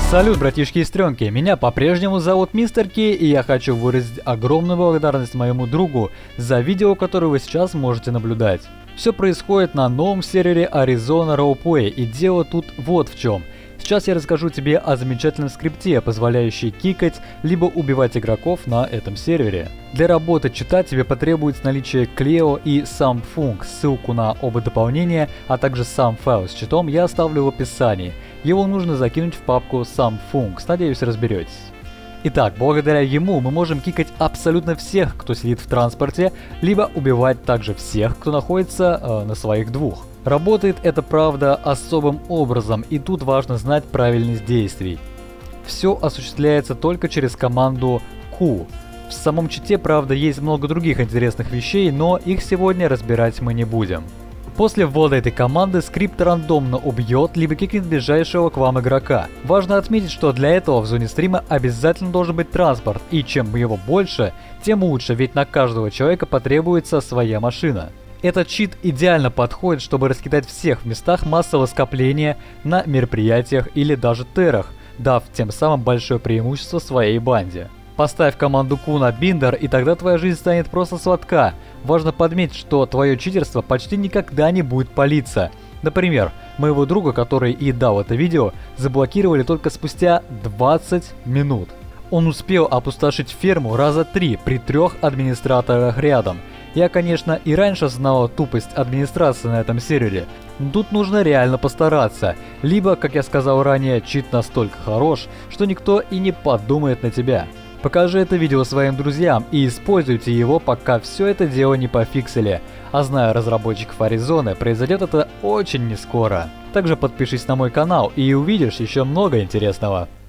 Салют, братишки и сестренки, меня по-прежнему зовут Мистер Кей, и я хочу выразить огромную благодарность моему другу за видео, которое вы сейчас можете наблюдать. Все происходит на новом сервере Arizona Roleplay, и дело тут вот в чем. Сейчас я расскажу тебе о замечательном скрипте, позволяющем кикать либо убивать игроков на этом сервере. Для работы чита тебе потребуется наличие Cleo и SamFung. Ссылку на оба дополнения, а также сам файл с читом я оставлю в описании. Его нужно закинуть в папку SamFung, надеюсь, разберетесь. Итак, благодаря ему мы можем кикать абсолютно всех, кто сидит в транспорте, либо убивать также всех, кто находится на своих двух. Работает это, правда, особым образом, и тут важно знать правильность действий. Все осуществляется только через команду Q. В самом чите, правда, есть много других интересных вещей, но их сегодня разбирать мы не будем. После ввода этой команды скрипт рандомно убьет либо кикнет ближайшего к вам игрока. Важно отметить, что для этого в зоне стрима обязательно должен быть транспорт, и чем его больше, тем лучше, ведь на каждого человека потребуется своя машина. Этот чит идеально подходит, чтобы раскидать всех в местах массового скопления, на мероприятиях или даже терах, дав тем самым большое преимущество своей банде. Поставь команду Q на биндер, и тогда твоя жизнь станет просто сладка. Важно подметить, что твое читерство почти никогда не будет палиться. Например, моего друга, который и дал это видео, заблокировали только спустя 20 минут. Он успел опустошить ферму раза 3 при 3 администраторах рядом. Я, конечно, и раньше знал тупость администрации на этом сервере, но тут нужно реально постараться. Либо, как я сказал ранее, чит настолько хорош, что никто и не подумает на тебя. Покажи это видео своим друзьям и используйте его, пока все это дело не пофиксили. А зная разработчиков Аризоны, произойдет это очень нескоро. Также подпишись на мой канал и увидишь еще много интересного.